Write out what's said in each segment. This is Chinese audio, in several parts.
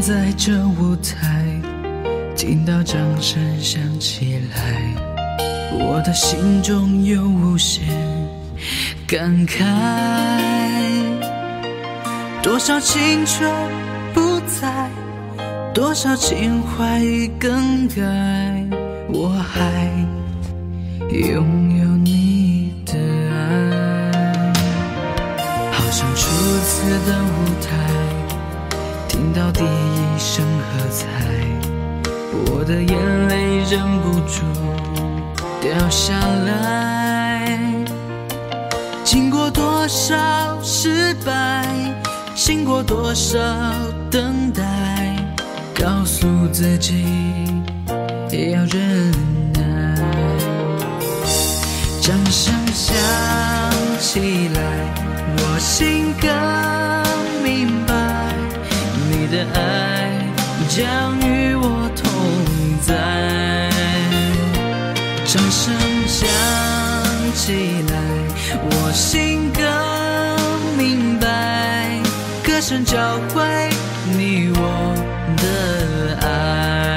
在这舞台，听到掌声响起来，我的心中有无限感慨。多少青春不在，多少情怀已更改，我还拥有你的爱。好像初次的舞台，听到第一声喝彩，我的眼泪忍不住掉下来。经过多少失败，经过多少等待，告诉自己要忍耐。掌声响起来，我心更明白，你的爱将与我同在。掌声响起来，我心更明白，歌声教会你我的爱。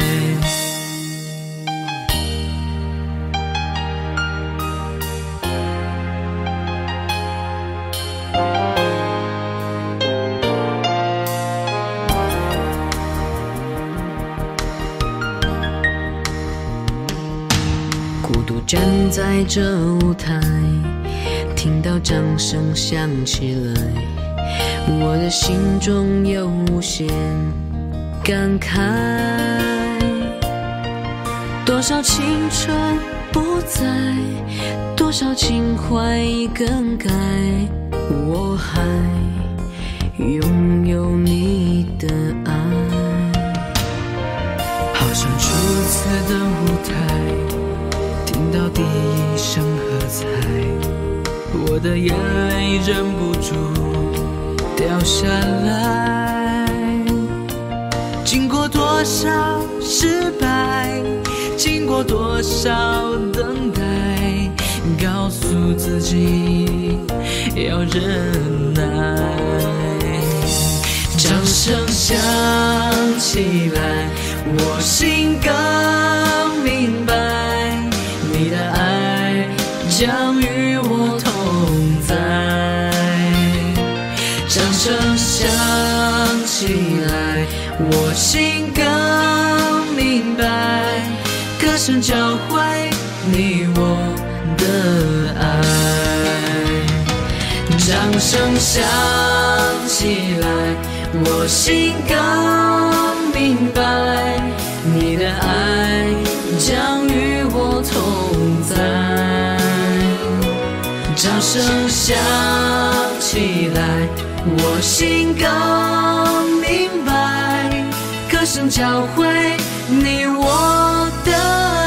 孤独站在这舞台，听到掌声响起来，我的心中有无限感慨。多少青春不在，多少情怀已更改，我还拥有你的爱。 好像初次的舞台，听到第一声喝彩，我的眼泪忍不住掉下来。经过多少失败，经过多少等待，告诉自己要忍耐。掌声响起来，我心更明白，你的爱将与我同在。掌声响起来，我心更明白，歌声教会你我的爱。掌声响起来，我心更明白，你的爱将与我同在。掌声响起来，我心更明白，歌声教会你我的